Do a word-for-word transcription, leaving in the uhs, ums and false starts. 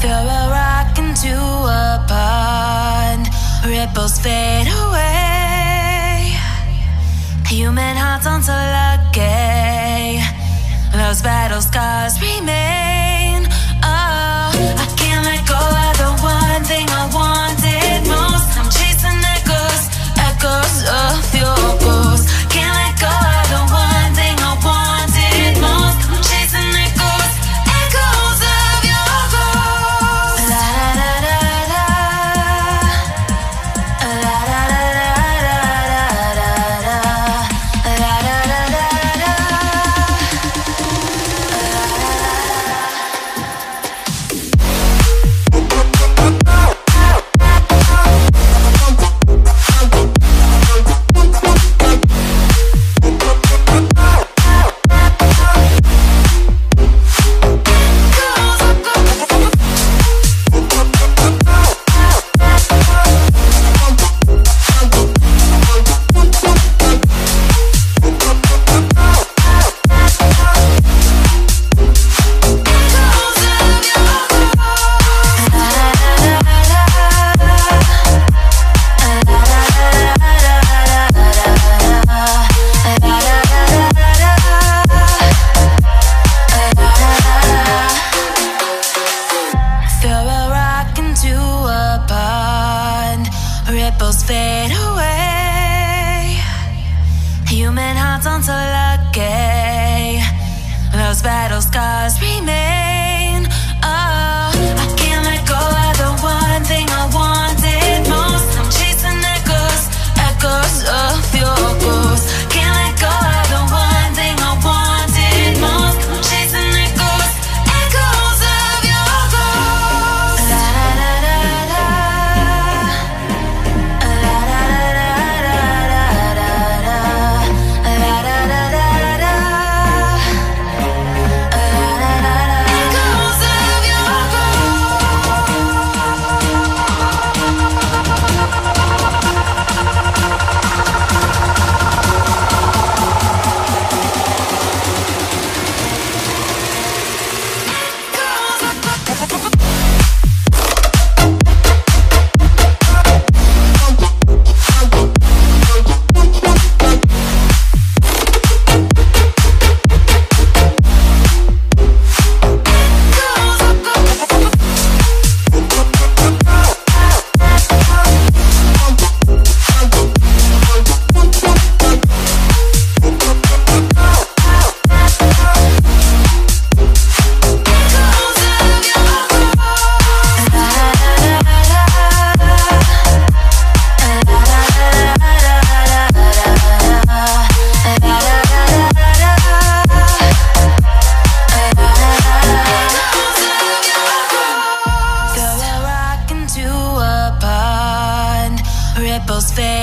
Throw a rock into a pond, ripples fade away. Human hearts aren't so lucky, those battle scars remain. Oh, I can't let go of the one thing I wanted most. I'm chasing echoes, echoes of your ghost. Can't let go of the one thing I wanted most. I'm chasing echoes, echoes of your ghost. La da da da da, la da da da da da, la da da da da. Ripples fade away. Human hearts aren't so lucky, those battle scars remain. Oh, I can't let go of the one thing I wanted most. I'm chasing echoes, echoes of your ghost. Can't let go of the one thing I wanted most. I'm chasing echoes, echoes of your ghost. La da da da da. Ripples fade